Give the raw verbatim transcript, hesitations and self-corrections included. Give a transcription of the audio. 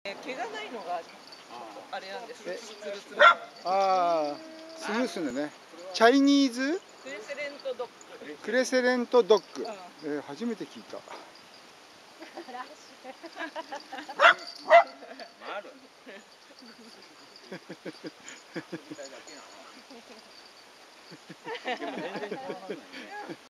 毛がないのがあれなんですよ。ツルツル。 ああ、スムースでね。チャイニーズクレセレントドッグ。 クレセレントドッグ。えー、初めて聞いた。 でも全然変わらないね。